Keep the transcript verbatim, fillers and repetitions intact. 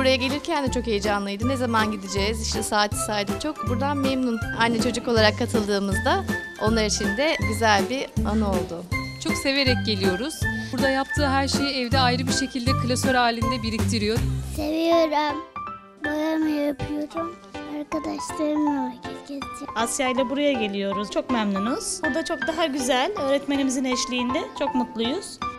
buraya gelirken de çok heyecanlıydı. Ne zaman gideceğiz? İşte saati saydı. Çok buradan memnun. Anne çocuk olarak katıldığımızda onlar için de güzel bir anı oldu. Çok severek geliyoruz. Burada yaptığı her şeyi evde ayrı bir şekilde klasör halinde biriktiriyor. Seviyorum. Boyama yapıyorum. Arkadaşlarımla vakit geçireceğim. Asya ile buraya geliyoruz. Çok memnunuz. Burada çok daha güzel. Öğretmenimizin eşliğinde çok mutluyuz.